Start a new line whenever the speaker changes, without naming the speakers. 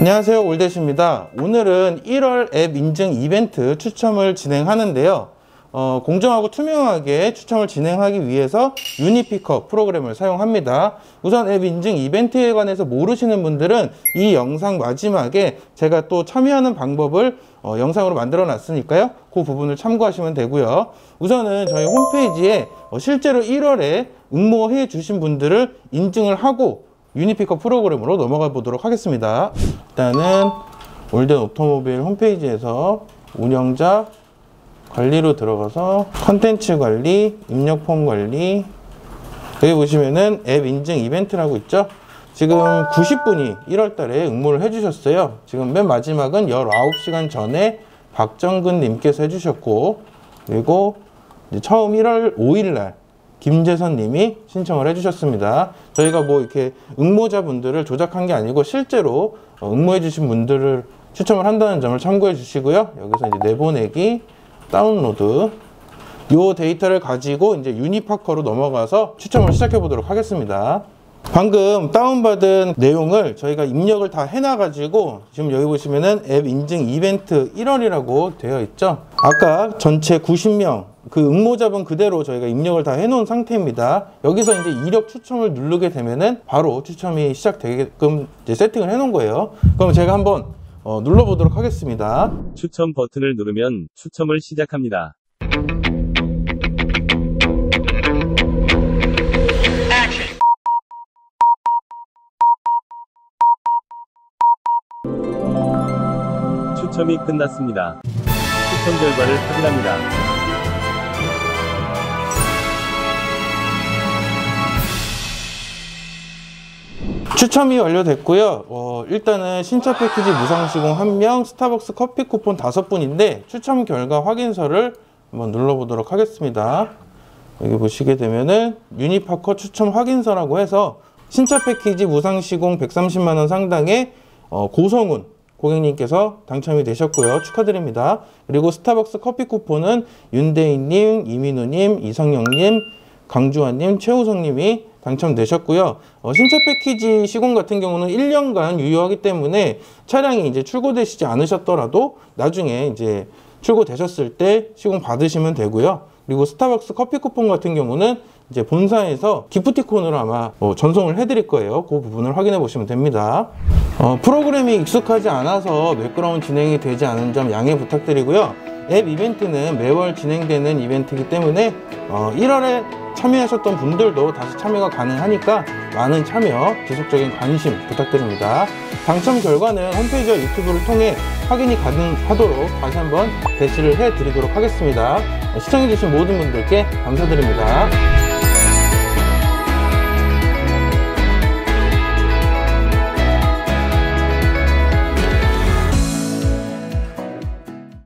안녕하세요, 올댓입니다. 오늘은 1월 앱 인증 이벤트 추첨을 진행하는데요. 공정하고 투명하게 추첨을 진행하기 위해서 유니피커 프로그램을 사용합니다. 우선 앱 인증 이벤트에 관해서 모르시는 분들은 이 영상 마지막에 제가 또 참여하는 방법을 영상으로 만들어 놨으니까요, 그 부분을 참고하시면 되고요. 우선은 저희 홈페이지에 실제로 1월에 응모해 주신 분들을 인증을 하고 유니피커 프로그램으로 넘어가 보도록 하겠습니다. 일단은 올댓 오토모빌 홈페이지에서 운영자 관리로 들어가서 컨텐츠 관리, 입력 폼 관리, 여기 보시면은 앱 인증 이벤트라고 있죠. 지금 90분이 1월 달에 응모를 해주셨어요. 지금 맨 마지막은 19시간 전에 박정근 님께서 해주셨고, 그리고 이제 처음 1월 5일 날 김재선 님이 신청을 해주셨습니다. 저희가 뭐 이렇게 응모자분들을 조작한 게 아니고 실제로 응모해 주신 분들을 추첨을 한다는 점을 참고해 주시고요. 여기서 이제 내보내기, 다운로드, 요 데이터를 가지고 이제 유니파커로 넘어가서 추첨을 시작해 보도록 하겠습니다. 방금 다운받은 내용을 저희가 입력을 다 해놔 가지고 지금 여기 보시면은 앱 인증 이벤트 1월이라고 되어 있죠. 아까 전체 90명 그 응모자분 그대로 저희가 입력을 다 해놓은 상태입니다. 여기서 이제 이력 추첨을 누르게 되면은 바로 추첨이 시작되게끔 이제 세팅을 해놓은 거예요. 그럼 제가 한번 눌러보도록 하겠습니다.
추첨 버튼을 누르면 추첨을 시작합니다. 추첨이 끝났습니다. 추첨 결과를 확인합니다.
추첨이 완료됐고요. 일단은 신차 패키지 무상 시공 1명, 스타벅스 커피 쿠폰 5분인데 추첨 결과 확인서를 한번 눌러보도록 하겠습니다. 여기 보시게 되면은 유니파커 추첨 확인서라고 해서 신차 패키지 무상 시공 130만원 상당의 고성훈 고객님께서 당첨이 되셨고요. 축하드립니다. 그리고 스타벅스 커피 쿠폰은 윤대인님, 이민우님, 이성영님, 강주환님, 최우성님이 당첨되셨고요. 신차 패키지 시공 같은 경우는 1년간 유효하기 때문에 차량이 이제 출고되시지 않으셨더라도 나중에 이제 출고되셨을 때 시공 받으시면 되고요. 그리고 스타벅스 커피 쿠폰 같은 경우는 이제 본사에서 기프티콘으로 아마 전송을 해드릴 거예요. 그 부분을 확인해 보시면 됩니다. 프로그램이 익숙하지 않아서 매끄러운 진행이 되지 않은 점 양해 부탁드리고요. 앱 이벤트는 매월 진행되는 이벤트이기 때문에 1월에 참여하셨던 분들도 다시 참여가 가능하니까 많은 참여, 지속적인 관심 부탁드립니다. 당첨 결과는 홈페이지와 유튜브를 통해 확인이 가능하도록 다시 한번 게시를 해드리도록 하겠습니다. 시청해주신 모든 분들께 감사드립니다.